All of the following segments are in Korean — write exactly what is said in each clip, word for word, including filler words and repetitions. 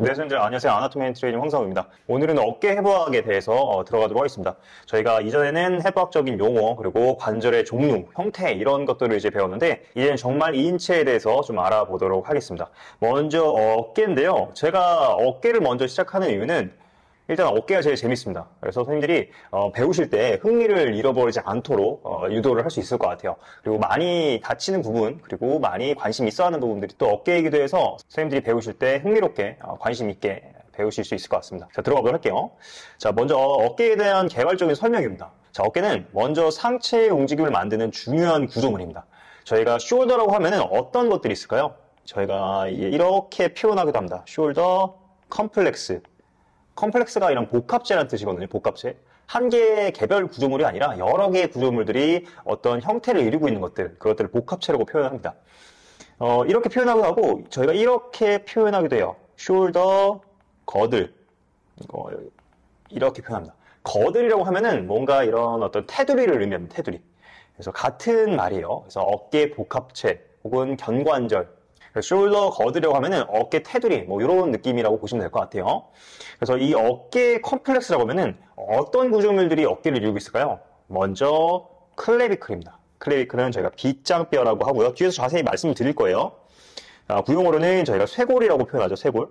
네, 선생님들 안녕하세요. 아나토미 앤 트레이닝 황상우입니다. 오늘은 어깨 해부학에 대해서 어, 들어가도록 하겠습니다. 저희가 이전에는 해부학적인 용어, 그리고 관절의 종류, 형태 이런 것들을 이제 배웠는데 이제는 정말 이 인체에 대해서 좀 알아보도록 하겠습니다. 먼저 어깨인데요. 제가 어깨를 먼저 시작하는 이유는 일단 어깨가 제일 재밌습니다. 그래서 선생님들이 어, 배우실 때 흥미를 잃어버리지 않도록 어, 유도를 할 수 있을 것 같아요. 그리고 많이 다치는 부분, 그리고 많이 관심 있어 하는 부분들이 또 어깨이기도 해서 선생님들이 배우실 때 흥미롭게 어, 관심 있게 배우실 수 있을 것 같습니다. 자, 들어가 보도록 할게요. 자, 먼저 어깨에 대한 개괄적인 설명입니다. 자, 어깨는 먼저 상체의 움직임을 만드는 중요한 구조물입니다. 저희가 숄더라고 하면은 어떤 것들이 있을까요? 저희가 이렇게 표현하기도 합니다. 숄더 컴플렉스. 컴플렉스가 이런 복합체라는 뜻이거든요. 복합체. 한 개의 개별 구조물이 아니라 여러 개의 구조물들이 어떤 형태를 이루고 있는 것들, 그것들을 복합체라고 표현합니다. 어, 이렇게 표현하기도 하고 저희가 이렇게 표현하기도 해요. 숄더, 거들. 이거 이렇게 표현합니다. 거들이라고 하면은 뭔가 이런 어떤 테두리를 의미합니다. 테두리. 그래서 같은 말이에요. 그래서 어깨 복합체 혹은 견관절. 숄더 거드라고 하면은 어깨 테두리 뭐 이런 느낌이라고 보시면 될 것 같아요. 그래서 이 어깨 컴플렉스라고 하면은 어떤 구조물들이 어깨를 이루고 있을까요? 먼저 클레비클입니다. 클레비클은 저희가 빗장뼈라고 하고요. 뒤에서 자세히 말씀을 드릴 거예요. 아, 구용어로는 저희가 쇄골이라고 표현하죠. 쇄골.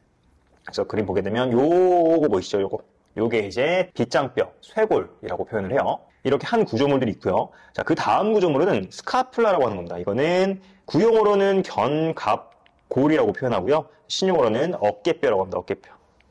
그래서 그림 보게 되면 요거 보이시죠? 요거. 요게 이제 빗장뼈, 쇄골이라고 표현을 해요. 이렇게 한 구조물들이 있고요. 자, 그 다음 구조물은 스카플라라고 하는 겁니다. 이거는 구용어로는 견갑골이라고 표현하고요. 신용어로는 어깨뼈라고 합니다. 어깨뼈.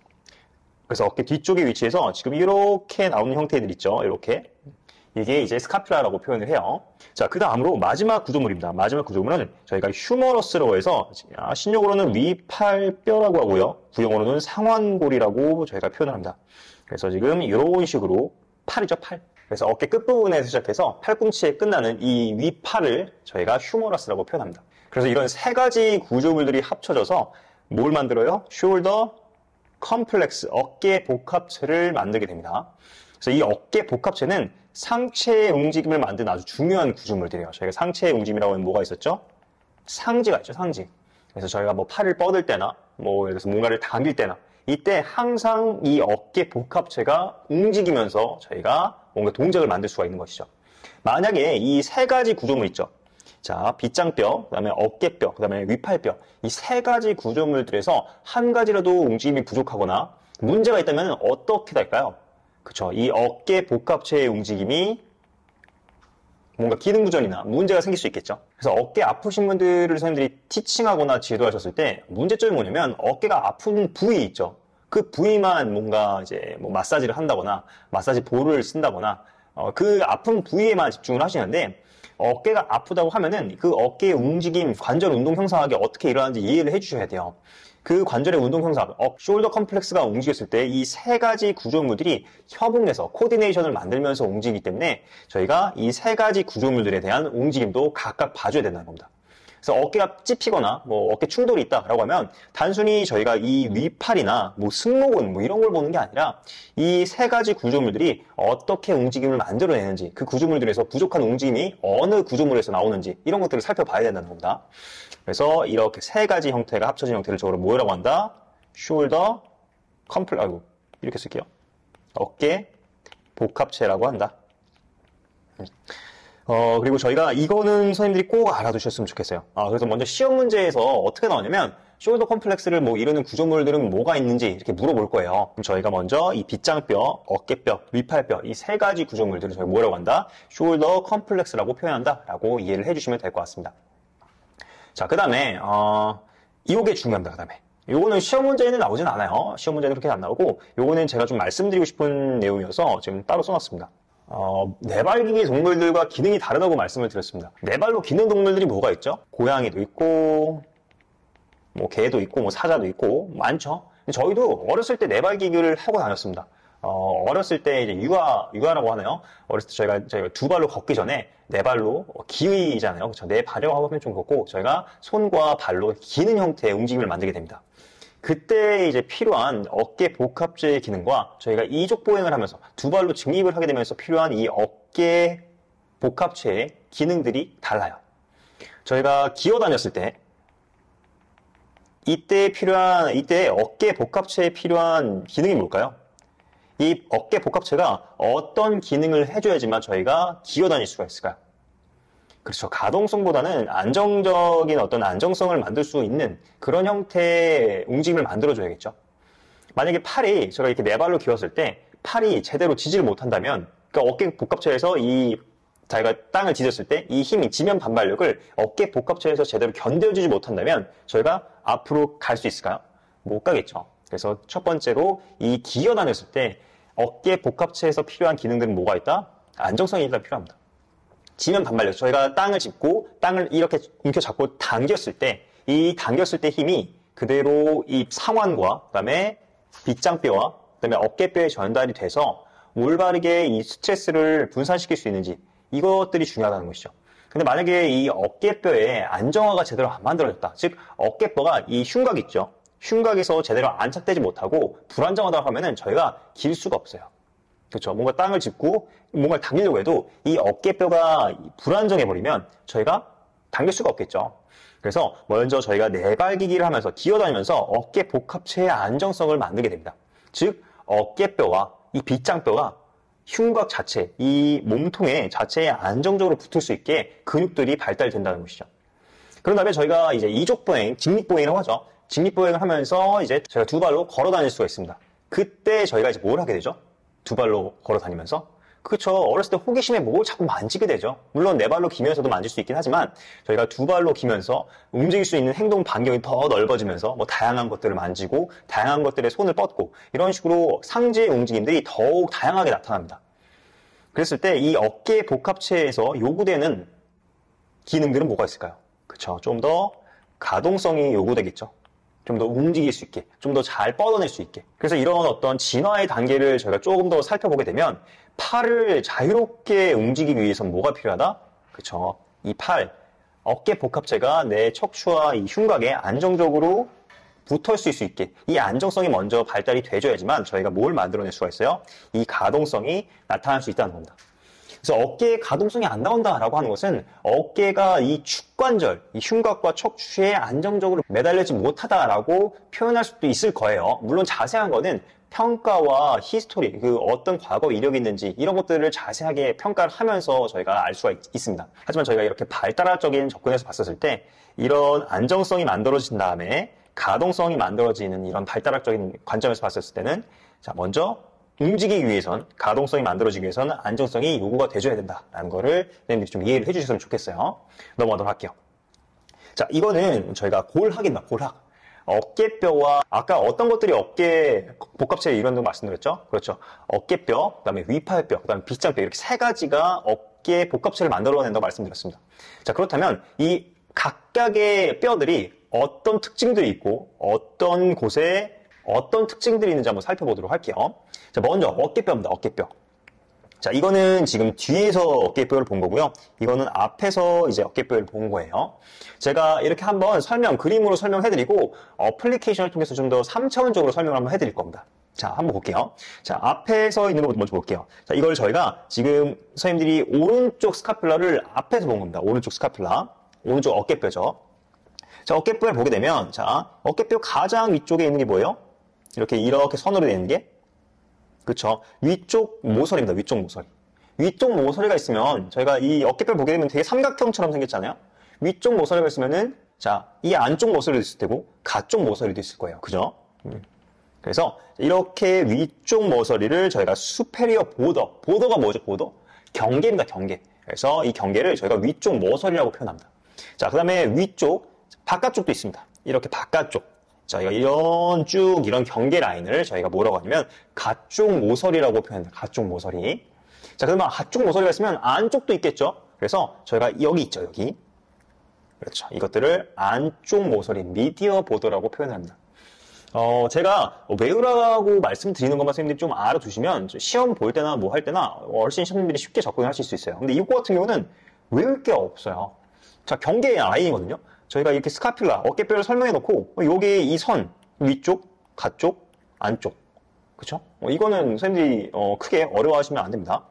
그래서 어깨 뒤쪽에 위치해서 지금 이렇게 나오는 형태들 있죠. 이렇게. 이게 이제 스카플라라고 표현을 해요. 자, 그 다음으로 마지막 구조물입니다. 마지막 구조물은 저희가 휴머러스라고 해서 신용어로는 위팔뼈라고 하고요. 구용어로는 상완골이라고 저희가 표현을 합니다. 그래서 지금 이런 식으로 팔이죠, 팔. 그래서 어깨 끝부분에서 시작해서 팔꿈치에 끝나는 이 위팔을 저희가 휴머러스라고 표현합니다. 그래서 이런 세 가지 구조물들이 합쳐져서 뭘 만들어요? 숄더 컴플렉스, 어깨 복합체를 만들게 됩니다. 그래서 이 어깨 복합체는 상체의 움직임을 만드는 아주 중요한 구조물들이에요. 저희가 상체의 움직임이라고 하면 뭐가 있었죠? 상지가 있죠, 상지. 그래서 저희가 뭐 팔을 뻗을 때나, 뭐, 예를 들어서 뭔가를 당길 때나, 이때 항상 이 어깨 복합체가 움직이면서 저희가 뭔가 동작을 만들 수가 있는 것이죠. 만약에 이 세 가지 구조물 있죠. 자, 빗장뼈, 그 다음에 어깨뼈, 그 다음에 위팔뼈. 이 세 가지 구조물들에서 한 가지라도 움직임이 부족하거나 문제가 있다면 어떻게 될까요? 그쵸. 이 어깨 복합체의 움직임이 뭔가 기능부전이나 문제가 생길 수 있겠죠. 그래서 어깨 아프신 분들을 선생님들이 티칭하거나 지도하셨을 때 문제점이 뭐냐면 어깨가 아픈 부위 있죠. 그 부위만 뭔가 이제 뭐 마사지를 한다거나 마사지 볼을 쓴다거나 어, 그 아픈 부위에만 집중을 하시는데 어깨가 아프다고 하면은 그 어깨의 움직임, 관절 운동 형성하기 어떻게 일어나는지 이해를 해주셔야 돼요. 그 관절의 운동 형성, 어, 숄더 컴플렉스가 움직였을 때 이 세 가지 구조물들이 협응해서 코디네이션을 만들면서 움직이기 때문에 저희가 이 세 가지 구조물들에 대한 움직임도 각각 봐줘야 된다는 겁니다. 그래서 어깨가 찝히거나 뭐 어깨 충돌이 있다라고 하면 단순히 저희가 이 위팔이나 뭐 승모근 뭐 이런 걸 보는 게 아니라 이 세 가지 구조물들이 어떻게 움직임을 만들어내는지 그 구조물들에서 부족한 움직임이 어느 구조물에서 나오는지 이런 것들을 살펴봐야 된다는 겁니다. 그래서 이렇게 세 가지 형태가 합쳐진 형태를 저로 뭐라고 한다? 숄더 컴플 아이고 이렇게 쓸게요. 어깨 복합체라고 한다. 어, 그리고 저희가 이거는 선생님들이 꼭 알아두셨으면 좋겠어요. 아, 그래서 먼저 시험 문제에서 어떻게 나오냐면, 숄더 컴플렉스를 뭐 이루는 구조물들은 뭐가 있는지 이렇게 물어볼 거예요. 그럼 저희가 먼저 이 빗장뼈, 어깨뼈, 위팔뼈, 이 세 가지 구조물들을 저희가 뭐라고 한다? 숄더 컴플렉스라고 표현한다. 라고 이해를 해주시면 될 것 같습니다. 자, 그 다음에, 어, 이게 중요합니다. 그 다음에. 요거는 시험 문제에는 나오진 않아요. 시험 문제는 그렇게 안 나오고, 요거는 제가 좀 말씀드리고 싶은 내용이어서 지금 따로 써놨습니다. 어, 네발기기 동물들과 기능이 다르다고 말씀을 드렸습니다. 네발로 기능 동물들이 뭐가 있죠? 고양이도 있고, 뭐 개도 있고, 뭐 사자도 있고, 많죠. 저희도 어렸을 때 네발기기를 하고 다녔습니다. 어, 어렸을 때 이제 육아, 육아라고 하나요? 어렸을 때 저희가, 저희가 두 발로 걷기 전에 네 발로 기의잖아요. 그렇죠? 네 발이라고 하면 좀 그렇고, 저희가 손과 발로 기는 형태의 움직임을 만들게 됩니다. 그때 이제 필요한 어깨 복합체의 기능과 저희가 이족 보행을 하면서 두 발로 직립을 하게 되면서 필요한 이 어깨 복합체의 기능들이 달라요. 저희가 기어 다녔을 때 이때 필요한, 이때 어깨 복합체에 필요한 기능이 뭘까요? 이 어깨 복합체가 어떤 기능을 해줘야지만 저희가 기어다닐 수가 있을까요? 그렇죠. 가동성보다는 안정적인 어떤 안정성을 만들 수 있는 그런 형태의 움직임을 만들어줘야겠죠. 만약에 팔이 제가 이렇게 네 발로 기었을 때 팔이 제대로 지지를 못한다면, 그러니까 어깨 복합체에서 이 자기가 땅을 디뎠을 때 이 힘이 지면 반발력을 어깨 복합체에서 제대로 견뎌주지 못한다면 저희가 앞으로 갈 수 있을까요? 못 가겠죠. 그래서 첫 번째로 이 기어 다녔을 때 어깨 복합체에서 필요한 기능들은 뭐가 있다? 안정성이 일단 필요합니다. 지면 반발력, 저희가 땅을 짚고 땅을 이렇게 움켜잡고 당겼을 때 이 당겼을 때 힘이 그대로 이 상완과 그다음에 빗장뼈와 그다음에 어깨뼈에 전달이 돼서 올바르게 이 스트레스를 분산시킬 수 있는지, 이것들이 중요하다는 것이죠. 근데 만약에 이 어깨뼈에 안정화가 제대로 안 만들어졌다. 즉 어깨뼈가 이 흉곽 있죠. 흉곽에서 제대로 안착되지 못하고 불안정하다고 하면은 저희가 길 수가 없어요. 그렇죠. 뭔가 땅을 짚고 뭔가를 당기려고 해도 이 어깨뼈가 불안정해 버리면 저희가 당길 수가 없겠죠. 그래서 먼저 저희가 내발기기를 하면서 기어다니면서 어깨 복합체의 안정성을 만들게 됩니다. 즉 어깨뼈와 이 빗장뼈가 흉곽 자체, 이 몸통에 자체에 안정적으로 붙을 수 있게 근육들이 발달된다는 것이죠. 그런 다음에 저희가 이제 이족보행, 직립보행이라고 하죠. 직립보행을 하면서 이제 저희가 두 발로 걸어 다닐 수가 있습니다. 그때 저희가 이제 뭘 하게 되죠? 두 발로 걸어 다니면서? 그렇죠. 어렸을 때 호기심에 뭘 자꾸 만지게 되죠. 물론 네 발로 기면서도 만질 수 있긴 하지만 저희가 두 발로 기면서 움직일 수 있는 행동 반경이 더 넓어지면서 뭐 다양한 것들을 만지고 다양한 것들에 손을 뻗고 이런 식으로 상체의 움직임들이 더욱 다양하게 나타납니다. 그랬을 때 이 어깨 복합체에서 요구되는 기능들은 뭐가 있을까요? 그렇죠. 좀 더 가동성이 요구되겠죠. 좀 더 움직일 수 있게, 좀 더 잘 뻗어낼 수 있게. 그래서 이런 어떤 진화의 단계를 저희가 조금 더 살펴보게 되면 팔을 자유롭게 움직이기 위해서는 뭐가 필요하다? 그렇죠. 이 팔, 어깨 복합체가 내 척추와 이 흉곽에 안정적으로 붙을 수 있게, 이 안정성이 먼저 발달이 돼줘야지만 저희가 뭘 만들어낼 수가 있어요? 이 가동성이 나타날 수 있다는 겁니다. 그래서 어깨에 가동성이 안 나온다라고 하는 것은 어깨가 이 축관절, 이 흉곽과 척추에 안정적으로 매달리지 못하다라고 표현할 수도 있을 거예요. 물론 자세한 거는 평가와 히스토리, 그 어떤 과거 이력이 있는지 이런 것들을 자세하게 평가를 하면서 저희가 알 수가 있, 있습니다. 하지만 저희가 이렇게 발달학적인 접근에서 봤었을 때 이런 안정성이 만들어진 다음에 가동성이 만들어지는 이런 발달학적인 관점에서 봤었을 때는 자 먼저 움직이기 위해선, 가동성이 만들어지기 위해서는 안정성이 요구가 돼줘야 된다라는 거를 선생님들이 좀 이해를 해주셨으면 좋겠어요. 넘어가도록 할게요. 자, 이거는 저희가 골학입니다. 골학. 어깨뼈와 아까 어떤 것들이 어깨 복합체 이론도 말씀드렸죠? 그렇죠. 어깨뼈, 그다음에 위팔뼈, 그다음에 빗장뼈 이렇게 세 가지가 어깨 복합체를 만들어낸다고 말씀드렸습니다. 자, 그렇다면 이 각각의 뼈들이 어떤 특징들이 있고 어떤 곳에 어떤 특징들이 있는지 한번 살펴보도록 할게요. 자, 먼저 어깨뼈입니다. 어깨뼈. 자, 이거는 지금 뒤에서 어깨뼈를 본 거고요. 이거는 앞에서 이제 어깨뼈를 본 거예요. 제가 이렇게 한번 설명, 그림으로 설명해드리고 어플리케이션을 통해서 좀 더 삼 차원적으로 설명을 한번 해드릴 겁니다. 자, 한번 볼게요. 자, 앞에서 있는 거 먼저 볼게요. 자, 이걸 저희가 지금 선생님들이 오른쪽 스카퓰라를 앞에서 본 겁니다. 오른쪽 스카퓰라. 오른쪽 어깨뼈죠. 자, 어깨뼈를 보게 되면, 자, 어깨뼈 가장 위쪽에 있는 게 뭐예요? 이렇게, 이렇게 선으로 되어 있는 게? 그쵸. 위쪽 모서리입니다. 위쪽 모서리. 위쪽 모서리가 있으면, 저희가 이 어깨뼈를 보게 되면 되게 삼각형처럼 생겼잖아요? 위쪽 모서리가 있으면은, 자, 이 안쪽 모서리도 있을 테고, 가쪽 모서리도 있을 거예요. 그죠? 음. 그래서, 이렇게 위쪽 모서리를 저희가 수페리어 보더. 보더가 뭐죠, 보더? 경계입니다, 경계. 그래서 이 경계를 저희가 위쪽 모서리라고 표현합니다. 자, 그 다음에 위쪽, 바깥쪽도 있습니다. 이렇게 바깥쪽. 저희가 이런 쭉 이런 경계 라인을 저희가 뭐라고 하냐면 가쪽 모서리라고 표현합니다. 가쪽 모서리. 자, 그러면 가쪽 모서리가 있으면 안쪽도 있겠죠. 그래서 저희가 여기 있죠, 여기. 그렇죠. 이것들을 안쪽 모서리, 미디어 보더라고 표현합니다. 어, 제가 외우라고 말씀드리는 것만 선생님들이 좀 알아두시면 시험 볼 때나 뭐 할 때나 훨씬 시험님들이 쉽게 접근하실 수 있어요. 근데 이거 같은 경우는 외울 게 없어요. 자, 경계 라인이거든요. 저희가 이렇게 스카퓰라, 어깨뼈를 설명해 놓고 여기 이 선, 위쪽, 가쪽, 안쪽. 그쵸? 어, 이거는 선생님들이 어, 크게 어려워하시면 안 됩니다.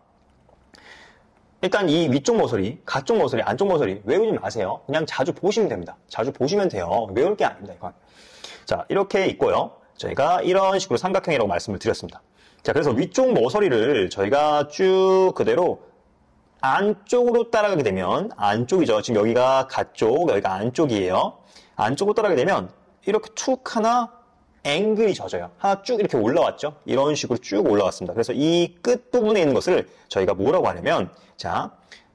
일단 이 위쪽 모서리, 가쪽 모서리, 안쪽 모서리 외우지 마세요. 그냥 자주 보시면 됩니다. 자주 보시면 돼요. 외울 게 아닙니다, 이건. 자, 이렇게 있고요. 저희가 이런 식으로 삼각형이라고 말씀을 드렸습니다. 자, 그래서 위쪽 모서리를 저희가 쭉 그대로 안쪽으로 따라가게 되면, 안쪽이죠. 지금 여기가 가쪽, 여기가 안쪽이에요. 안쪽으로 따라가게 되면 이렇게 툭 하나 앵글이 져져요. 하나 쭉 이렇게 올라왔죠. 이런 식으로 쭉 올라왔습니다. 그래서 이 끝부분에 있는 것을 저희가 뭐라고 하냐면, 자,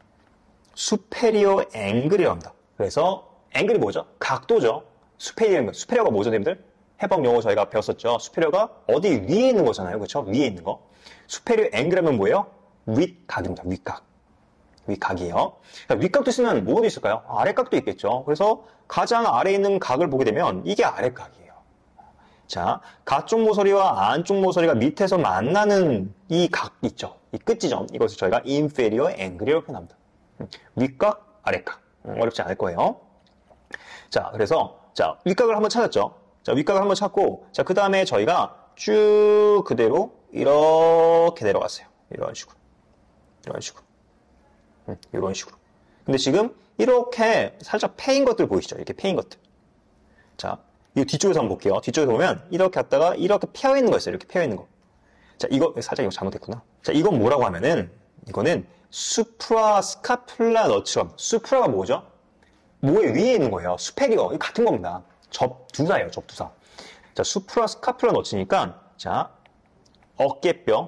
수페리어 앵글이라고 합니다. 그래서 앵글이 뭐죠? 각도죠. 수페리어, 수페리어가 뭐죠, 님들? 해석 용어 저희가 배웠었죠. 수페리어가 어디 위에 있는 거잖아요. 그렇죠? 위에 있는 거. 수페리어 앵글 하면 뭐예요? 윗각입니다. 윗각. 윗각이에요. 윗각도 있으면 뭐가 있을까요? 아랫각도 있겠죠. 그래서 가장 아래에 있는 각을 보게 되면 이게 아랫각이에요. 자, 가쪽 모서리와 안쪽 모서리가 밑에서 만나는 이 각 있죠. 이 끝지점. 이것을 저희가 inferior angle이라고 표현합니다. 윗각, 아랫각. 어렵지 않을 거예요. 자, 그래서 자, 윗각을 한번 찾았죠. 자, 윗각을 한번 찾고, 자, 그 다음에 저희가 쭉 그대로 이렇게 내려갔어요. 이런 식으로. 이런 식으로. 음, 이런 식으로. 근데 지금 이렇게 살짝 패인 것들 보이시죠? 이렇게 패인 것들. 자, 이 뒤쪽에서 한번 볼게요. 뒤쪽에서 보면 이렇게 갔다가 이렇게 펴 있는 거 있어요. 이렇게 펴 있는 거. 자, 이거 살짝 이거 잘못됐구나. 자, 이건 뭐라고 하면은 이거는 수프라 스카플라 너츠럼. 수프라가 뭐죠? 뭐에 위에 있는 거예요. 수페리어. 이거 같은 겁니다. 접두사예요. 접두사. 자, 수프라 스카플라 너츠니까 자, 어깨뼈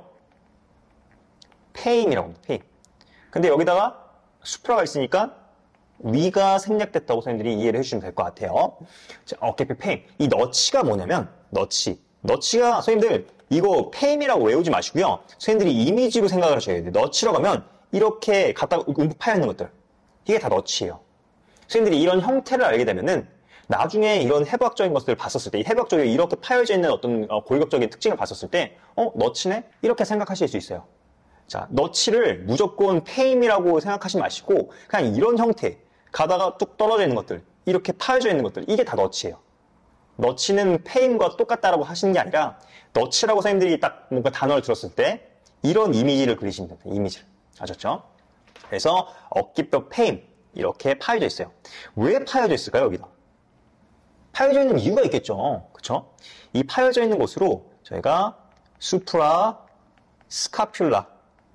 페임이라고 합니다. 페임. 근데 여기다가 수프라가 있으니까 위가 생략됐다고 선생님들이 이해를 해주시면 될 것 같아요. 자, 어깨뼈 페임. 이 너치가 뭐냐면 너치. 너치가 선생님들 이거 페임이라고 외우지 마시고요. 선생님들이 이미지로 생각을 하셔야 돼요. 너치라고 하면 이렇게 갖다가 움푹 파여있는 것들. 이게 다 너치예요. 선생님들이 이런 형태를 알게 되면은 나중에 이런 해부학적인 것들을 봤었을 때, 이 해부학적인 이렇게 파여져 있는 어떤 골격적인 특징을 봤었을 때, 어, 너치네? 이렇게 생각하실 수 있어요. 자, 너치를 무조건 페임이라고 생각하지 마시고, 그냥 이런 형태, 가다가 뚝 떨어져 있는 것들, 이렇게 파여져 있는 것들, 이게 다 너치예요. 너치는 페임과 똑같다라고 하시는 게 아니라, 너치라고 선생님들이 딱 뭔가 단어를 들었을 때, 이런 이미지를 그리시면 됩니다. 이미지를. 아셨죠? 그래서 어깨뼈 페임, 이렇게 파여져 있어요. 왜 파여져 있을까요, 여기다? 파여져 있는 이유가 있겠죠. 그쵸? 이 파여져 있는 곳으로 저희가 수프라 스카퓰라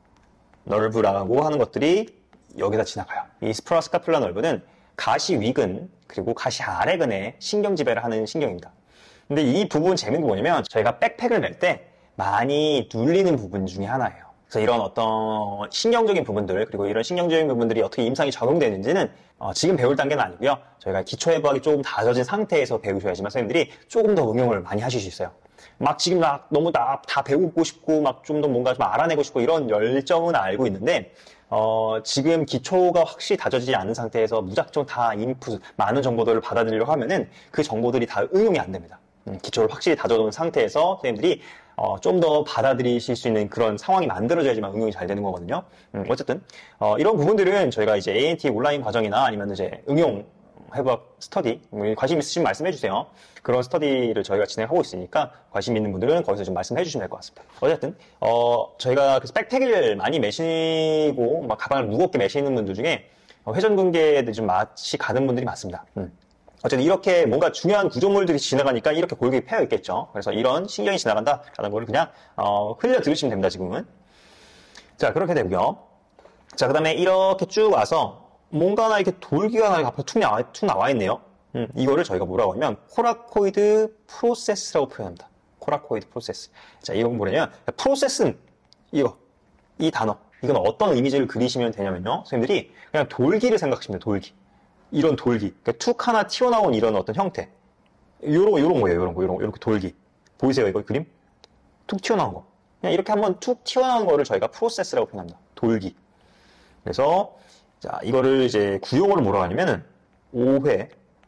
널브라고 하는 것들이 여기다 지나가요. 이 수프라 스카퓰라 널브는 가시 위근 그리고 가시 아래근에 신경 지배를 하는 신경입니다. 근데 이 부분 재밌는 게 뭐냐면 저희가 백팩을 멜 때 많이 눌리는 부분 중에 하나예요. 그래서 이런 어떤 신경적인 부분들 그리고 이런 신경적인 부분들이 어떻게 임상이 적용되는지는 어, 지금 배울 단계는 아니고요. 저희가 기초해부학이 조금 다져진 상태에서 배우셔야지만 선생님들이 조금 더 응용을 많이 하실 수 있어요. 막 지금 막 너무 다, 다 배우고 싶고 막 좀 더 뭔가 좀 알아내고 싶고 이런 열정은 알고 있는데 어, 지금 기초가 확실히 다져지지 않은 상태에서 무작정 다 인풋, 많은 정보들을 받아들이려고 하면은 그 정보들이 다 응용이 안 됩니다. 음, 기초를 확실히 다져놓은 상태에서 선생님들이 어, 좀 더 받아들이실 수 있는 그런 상황이 만들어져야지만 응용이 잘 되는 거거든요. 음, 어쨌든 어, 이런 부분들은 저희가 이제 에이엔티 온라인 과정이나 아니면 이제 응용 해부학 스터디 관심 있으시면 말씀해 주세요. 그런 스터디를 저희가 진행하고 있으니까 관심 있는 분들은 거기서 좀 말씀해 주시면 될 것 같습니다. 어쨌든 어, 저희가 그래서 백팩을 많이 메시고 막 가방을 무겁게 메시는 분들 중에 회전근개에 좀 맛이 가는 분들이 많습니다. 음. 어쨌든 이렇게 뭔가 중요한 구조물들이 지나가니까 이렇게 골격이 패여 있겠죠. 그래서 이런 신경이 지나간다라는 걸 그냥 어, 흘려 들으시면 됩니다. 지금은. 자, 그렇게 되고요. 자, 그 다음에 이렇게 쭉 와서 뭔가 하나 이렇게 돌기가 하나 앞으로 툭 나와, 툭 나와 있네요. 음, 이거를 저희가 뭐라고 하면 코라코이드 프로세스라고 표현합니다. 코라코이드 프로세스. 자, 이건 뭐냐면 프로세스는 이거, 이 단어. 이건 어떤 이미지를 그리시면 되냐면요. 선생님들이 그냥 돌기를 생각하시면 돼요. 돌기. 이런 돌기. 그러니까 툭 하나 튀어나온 이런 어떤 형태. 요런, 요런 거예요. 요런 거, 요런 거. 이렇게 돌기. 보이세요? 이거 그림? 툭 튀어나온 거. 그냥 이렇게 한번 툭 튀어나온 거를 저희가 프로세스라고 표현합니다. 돌기. 그래서, 자, 이거를 이제 구용어를 뭐라고 하냐면은, 오회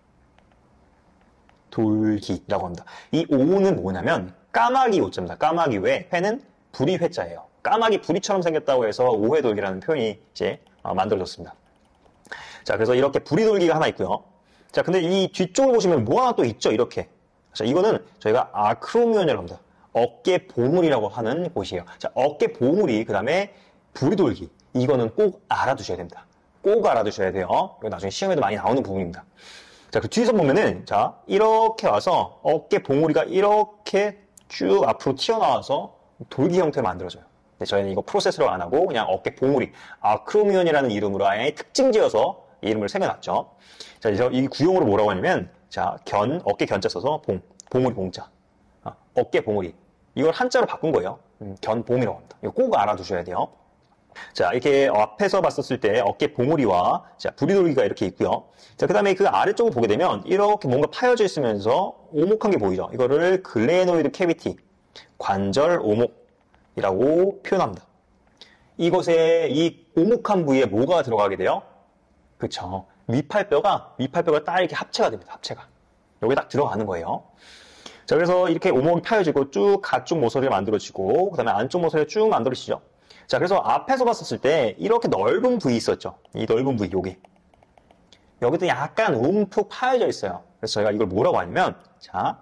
돌기라고 합니다. 이 오는 뭐냐면, 까마귀 오자입니다. 까마귀 외, 회는 불이 회자예요. 까마귀 부리처럼 생겼다고 해서 오회 돌기라는 표현이 이제 만들어졌습니다. 자, 그래서 이렇게 부리 돌기가 하나 있고요. 자, 근데 이 뒤쪽을 보시면 뭐 하나 또 있죠, 이렇게. 자, 이거는 저희가 아크로미온이라고 합니다. 어깨 보물이라고 하는 곳이에요. 자, 어깨 보물이, 그 다음에 부리 돌기. 이거는 꼭 알아두셔야 됩니다. 꼭 알아두셔야 돼요. 이거 나중에 시험에도 많이 나오는 부분입니다. 자, 그 뒤에서 보면은, 자, 이렇게 와서 어깨 봉우리가 이렇게 쭉 앞으로 튀어나와서 돌기 형태를 만들어줘요. 근데 저희는 이거 프로세스로 안 하고 그냥 어깨 봉우리, 아크로미온이라는 이름으로 아예 특징 지어서 이름을 새겨놨죠. 자, 그래서 이 구형으로 뭐라고 하냐면, 자, 견, 어깨 견자 써서 봉, 봉우리 봉자. 아, 어깨 봉우리. 이걸 한자로 바꾼 거예요. 음, 견봉이라고 합니다. 이거 꼭 알아두셔야 돼요. 자, 이렇게 앞에서 봤었을 때 어깨 봉우리와 자, 부리돌기가 이렇게 있고요. 자, 그 다음에 그 아래쪽을 보게 되면 이렇게 뭔가 파여져 있으면서 오목한 게 보이죠. 이거를 글레노이드 캐비티, 관절 오목이라고 표현합니다. 이곳에 이 오목한 부위에 뭐가 들어가게 돼요? 그쵸. 위팔뼈가, 위팔뼈가 딱 이렇게 합체가 됩니다. 합체가. 여기 딱 들어가는 거예요. 자, 그래서 이렇게 오목이 파여지고 쭉 가쪽 모서리가 만들어지고, 그 다음에 안쪽 모서리가 쭉 만들어지죠. 자, 그래서 앞에서 봤었을 때 이렇게 넓은 부위 있었죠. 이 넓은 부위, 요게. 여기도 약간 움푹 파여져 있어요. 그래서 저희가 이걸 뭐라고 하냐면, 자,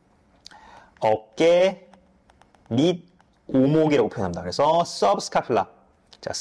어깨 밑 오목이라고 표현합니다. 그래서 subscapula. 자,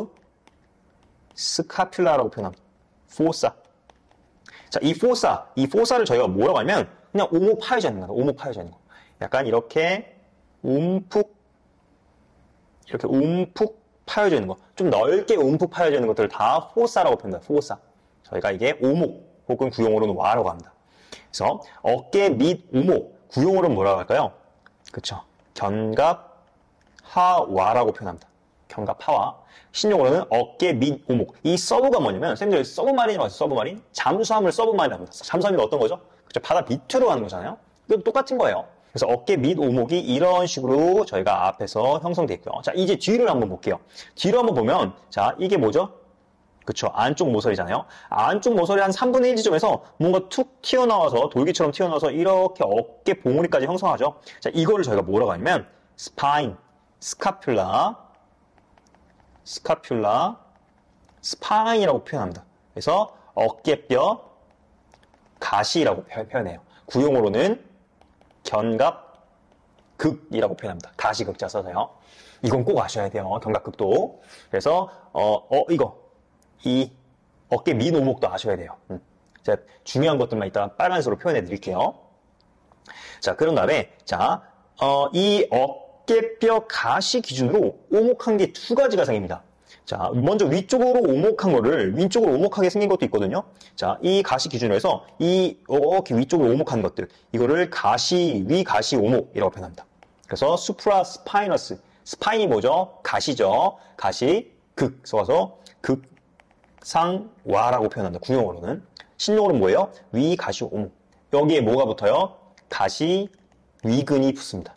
subscapula라고 표현합니다. fossa. 자, 이 fossa, 이 fossa를 저희가 뭐라고 하냐면, 그냥 오목 파여져 있는 거예요. 오목 파여져 있는 거. 약간 이렇게 움푹 이렇게 움푹 파여져 있는 거, 좀 넓게 움푹 파여져 있는 것들을 다 포사라고 표현합니다. 포사. 저희가 이게 오목 혹은 구용어로는 와라고 합니다. 그래서 어깨 밑 오목, 구용어로는 뭐라고 할까요? 그쵸. 견갑 하와라고 표현합니다. 견갑 하와. 신용어로는 어깨 밑 오목. 이 서브가 뭐냐면, 선생님들 서브마린이라고 하죠. 서브마린. 잠수함을 서브마린이라고 합니다. 잠수함이 어떤 거죠? 그쵸. 바다 밑으로 가는 거잖아요. 이것도 똑같은 거예요. 그래서 어깨 밑 오목이 이런 식으로 저희가 앞에서 형성되어 있고요. 자, 이제 뒤를 한번 볼게요. 뒤로 한번 보면, 자, 이게 뭐죠? 그쵸. 안쪽 모서리잖아요. 안쪽 모서리 한 삼분의 일 지점에서 뭔가 툭 튀어나와서, 돌기처럼 튀어나와서 이렇게 어깨 봉우리까지 형성하죠. 자, 이거를 저희가 뭐라고 하냐면, 스파인, 스카퓰라, 스카퓰라, 스파인이라고 표현합니다. 그래서 어깨뼈, 가시라고 표현해요. 구용어로는 견갑 극이라고 표현합니다. 가시극자 써서요. 이건 꼭 아셔야 돼요. 견갑극도. 그래서 어, 어 이거 이 어깨 밑 오목도 아셔야 돼요. 음. 제가 중요한 것들만 이따 빨간색으로 표현해 드릴게요. 자, 그런 다음에 자, 어, 이 어깨뼈 가시 기준으로 오목한 게 두 가지가 생깁니다. 자, 먼저 위쪽으로 오목한 거를 왼쪽으로 오목하게 생긴 것도 있거든요. 자, 이 가시 기준으로 해서 이 이렇게 위쪽으로 오목한 것들, 이거를 가시 위 가시 오목이라고 표현합니다. 그래서 수프라 스파이너스, 스파인이 뭐죠? 가시죠. 가시 극 써서 극상와라고 표현합니다. 구용어로는. 신용어로는 뭐예요? 위 가시 오목. 여기에 뭐가 붙어요? 가시 위근이 붙습니다.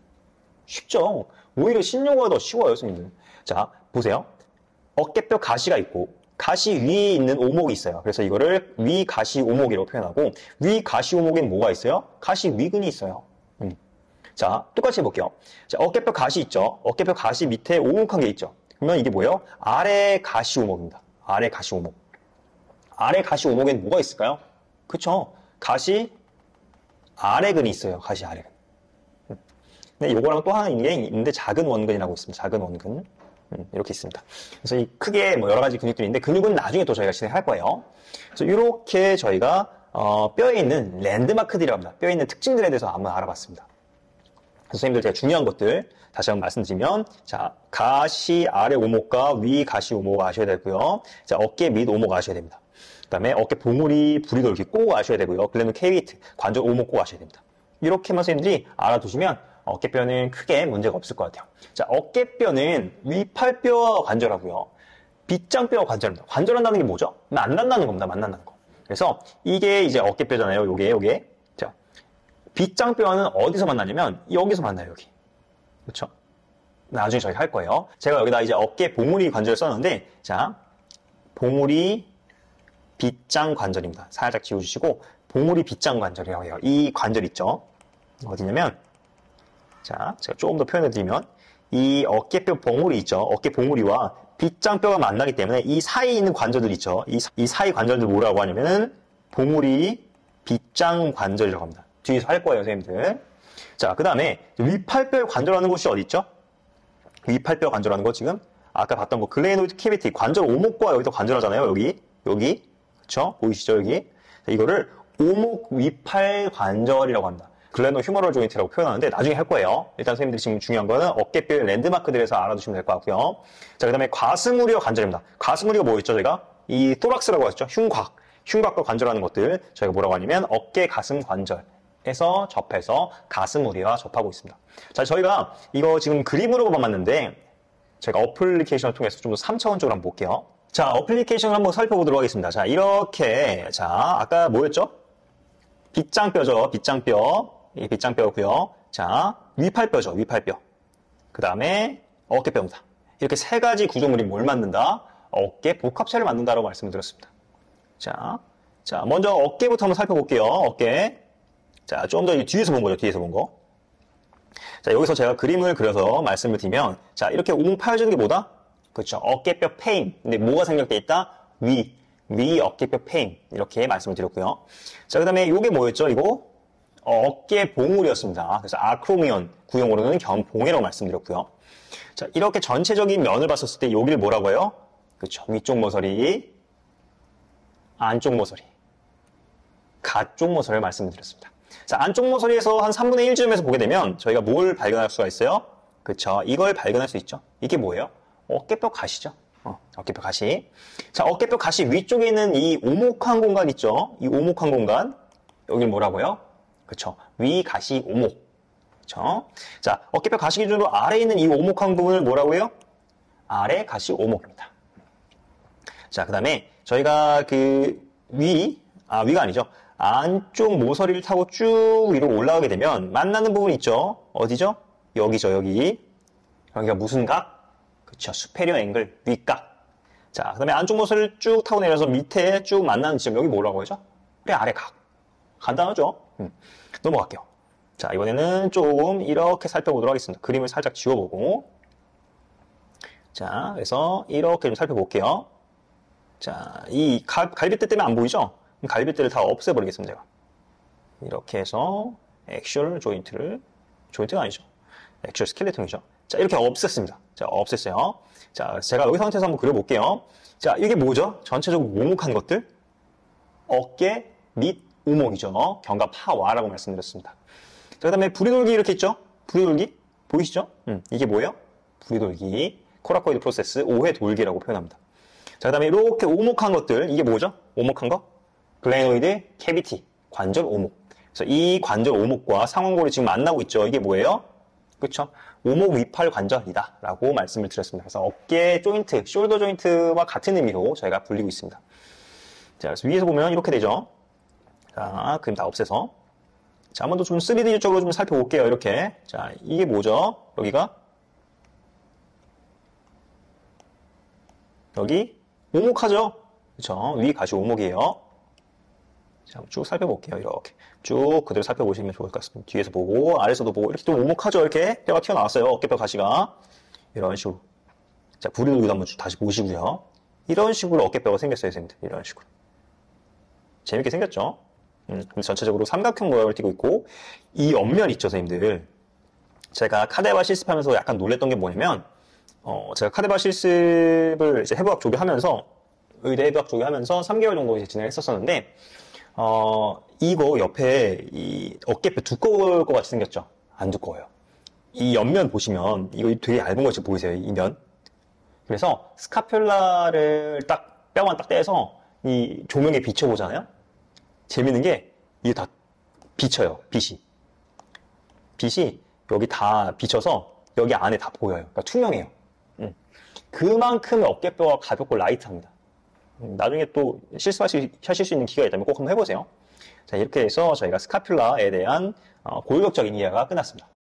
쉽죠? 오히려 신용어가 더 쉬워요, 선생님들. 자, 보세요. 어깨뼈 가시가 있고 가시 위에 있는 오목이 있어요. 그래서 이거를 위 가시 오목이라고 표현하고, 위 가시 오목에는 뭐가 있어요? 가시 위근이 있어요. 음. 자, 똑같이 해볼게요. 자, 어깨뼈 가시 있죠? 어깨뼈 가시 밑에 오목한 게 있죠? 그러면 이게 뭐예요? 아래 가시 오목입니다. 아래 가시 오목. 아래 가시 오목에는 뭐가 있을까요? 그쵸? 가시 아래근이 있어요. 가시 아래근. 음. 근데 요거랑 또 하나 있는 게 있는데, 작은 원근이라고 있습니다. 작은 원근. 음, 이렇게 있습니다. 그래서 이 크게 뭐 여러 가지 근육들이 있는데, 근육은 나중에 또 저희가 진행할 거예요. 그래서 이렇게 저희가 어, 뼈에 있는 랜드마크들이라고 합니다. 뼈에 있는 특징들에 대해서 한번 알아봤습니다. 선생님들 제가 중요한 것들 다시 한번 말씀드리면, 자, 가시 아래 오목과 위 가시 오목 아셔야 되고요. 자, 어깨 밑 오목 아셔야 됩니다. 그 다음에 어깨 봉우리 부리돌기 꼭 아셔야 되고요. 글레노 케이비트, 관절 오목 꼭 아셔야 됩니다. 이렇게만 선생님들이 알아두시면 어깨뼈는 크게 문제가 없을 것 같아요. 자, 어깨뼈는 위팔뼈와 관절하고요. 빗장뼈와 관절합니다. 관절한다는 게 뭐죠? 만난다는 겁니다. 만난다는 거. 그래서 이게 이제 어깨뼈잖아요. 요게, 요게. 자, 빗장뼈는 어디서 만나냐면 여기서 만나요. 여기. 그렇죠? 나중에 저희 할 거예요. 제가 여기다 이제 어깨 봉우리 관절을 썼는데, 자, 봉우리 빗장 관절입니다. 살짝 지워주시고, 봉우리 빗장 관절이라고 해요. 이 관절 있죠? 어디냐면, 자, 제가 조금 더 표현해드리면, 이 어깨뼈 봉우리 있죠? 어깨 봉우리와 빗장뼈가 만나기 때문에 이 사이에 있는 관절들 있죠? 이, 이 사이 관절들 뭐라고 하냐면은, 봉우리 빗장 관절이라고 합니다. 뒤에서 할 거예요, 선생님들. 자, 그 다음에 위팔뼈 관절하는 곳이 어디 있죠? 위팔뼈 관절하는 거 지금 아까 봤던 거 글레노이드 캐비티 관절 오목과 여기서 관절하잖아요. 여기, 여기, 그렇죠? 보이시죠? 여기. 자, 이거를 오목 위팔 관절이라고 합니다. 글래노 휴머럴 조인트라고 표현하는데 나중에 할 거예요. 일단 선생님들이 지금 중요한 거는 어깨뼈의 랜드마크들에서 알아두시면 될 것 같고요. 자, 그 다음에 가슴우리어 관절입니다. 가슴우리가 뭐 있죠, 저희가? 이 토락스라고 하죠. 흉곽. 흉곽과 관절하는 것들 저희가 뭐라고 하냐면 어깨 가슴 관절에서 접해서 가슴우리와 접하고 있습니다. 자, 저희가 이거 지금 그림으로만 봤는데 제가 어플리케이션을 통해서 좀 더 삼 차원적으로 한번 볼게요. 자, 어플리케이션을 한번 살펴보도록 하겠습니다. 자, 이렇게 자, 아까 뭐였죠? 빗장뼈죠. 빗장뼈. 이 빗장뼈고요. 자, 위팔뼈죠. 위팔뼈. 그 다음에 어깨뼈입니다. 이렇게 세 가지 구조물이 뭘 만든다? 어깨 복합체를 만든다라고 말씀을 드렸습니다. 자, 자, 먼저 어깨부터 한번 살펴볼게요. 어깨. 자, 좀 더 뒤에서 본 거죠. 뒤에서 본 거. 자, 여기서 제가 그림을 그려서 말씀을 드리면, 자, 이렇게 오목 파여지는 게 뭐다? 그렇죠. 어깨뼈 페인. 근데 뭐가 생략돼 있다? 위. 위 어깨뼈 페인. 이렇게 말씀을 드렸고요. 자, 그 다음에 이게 뭐였죠? 이거? 어깨 봉우리였습니다. 그래서 아크로미온, 구용어로는 견봉이라고 말씀드렸고요. 자, 이렇게 전체적인 면을 봤었을 때 여기를 뭐라고 해요? 그렇죠. 위쪽 모서리, 안쪽 모서리, 가쪽 모서리를 말씀드렸습니다. 자, 안쪽 모서리에서 한 삼분의 일쯤에서 보게 되면 저희가 뭘 발견할 수가 있어요? 그렇죠. 이걸 발견할 수 있죠. 이게 뭐예요? 어깨뼈 가시죠. 어, 어깨뼈 가시. 자, 어깨뼈 가시 위쪽에 있는 이 오목한 공간 있죠? 이 오목한 공간. 여기를 뭐라고요? 그렇죠. 위 가시 오목. 그렇죠. 자, 어깨뼈 가시 기준으로 아래에 있는 이 오목한 부분을 뭐라고 해요? 아래 가시 오목입니다. 자, 그 다음에 저희가 그 위, 아, 위가 아니죠. 안쪽 모서리를 타고 쭉 위로 올라가게 되면 만나는 부분 있죠? 어디죠? 여기죠, 여기. 여기가 무슨 각? 그쵸, 수페리어 앵글, 윗각. 자, 그 다음에 안쪽 모서리를 쭉 타고 내려서 밑에 쭉 만나는 지점, 여기 뭐라고 하죠? 그래, 아래 각. 간단하죠? 음. 넘어갈게요. 자, 이번에는 조금 이렇게 살펴보도록 하겠습니다. 그림을 살짝 지워보고. 자, 그래서 이렇게 좀 살펴볼게요. 자, 이 갈, 갈비뼈 때문에 안 보이죠? 갈비뼈를 다 없애버리겠습니다, 제가. 이렇게 해서 액슈얼 조인트를, 조인트가 아니죠. 액슈얼 스켈레톤이죠. 자, 이렇게 없앴습니다. 자, 없앴어요. 자, 제가 여기 상태에서 한번 그려볼게요. 자, 이게 뭐죠? 전체적으로 오목한 것들? 어깨, 밑, 오목이죠. 견갑, 하와라고 말씀드렸습니다. 자, 그 다음에 부리돌기 이렇게 있죠? 부리돌기? 보이시죠? 음, 이게 뭐예요? 부리돌기. 코라코이드 프로세스, 오회 돌기라고 표현합니다. 자, 그 다음에 이렇게 오목한 것들, 이게 뭐죠? 오목한 거? 글레노이드 캐비티, 관절 오목. 그래서 이 관절 오목과 상완골이 지금 만나고 있죠. 이게 뭐예요? 그렇죠? 오목 위팔 관절이다 라고 말씀을 드렸습니다. 그래서 어깨 조인트, 숄더 조인트와 같은 의미로 저희가 불리고 있습니다. 자, 그래서 위에서 보면 이렇게 되죠. 자, 그림 다 없애서. 자, 한번 더 좀 쓰리디적으로 좀 살펴볼게요. 이렇게. 자, 이게 뭐죠? 여기가? 여기 오목하죠? 그렇죠? 위 가시 오목이에요. 자, 쭉 살펴볼게요. 이렇게. 쭉 그대로 살펴보시면 좋을 것 같습니다. 뒤에서 보고, 아래에서도 보고, 이렇게 좀 오목하죠? 이렇게 뼈가 튀어나왔어요. 어깨뼈 가시가. 이런 식으로. 자, 부리돌기도 한번 다시 보시고요. 이런 식으로 어깨뼈가 생겼어요, 선생님들. 이런 식으로. 재밌게 생겼죠? 음, 전체적으로 삼각형 모양을 띠고 있고, 이 옆면 있죠, 선생님들. 제가 카데바 실습하면서 약간 놀랬던 게 뭐냐면, 어, 제가 카데바 실습을 이제 해부학 조교하면서, 의대 해부학 조교하면서 삼 개월 정도 이제 진행을 했었었는데, 어, 이거 옆에 이 어깨뼈 두꺼울 것 같이 생겼죠? 안 두꺼워요. 이 옆면 보시면, 이거 되게 얇은 거 지금 보이세요? 이 면? 그래서 스카퓰라를 딱, 뼈만 딱 떼서 이 조명에 비춰보잖아요? 재밌는 게, 이게 다 비쳐요, 빛이. 빛이 여기 다 비쳐서 여기 안에 다 보여요. 그러니까 투명해요. 음. 그만큼 어깨뼈가 가볍고 라이트합니다. 음, 나중에 또 실습하실 수 있는 기회가 있다면 꼭 한번 해보세요. 자, 이렇게 해서 저희가 스카퓰라에 대한 어, 고유격적인 이해가 끝났습니다.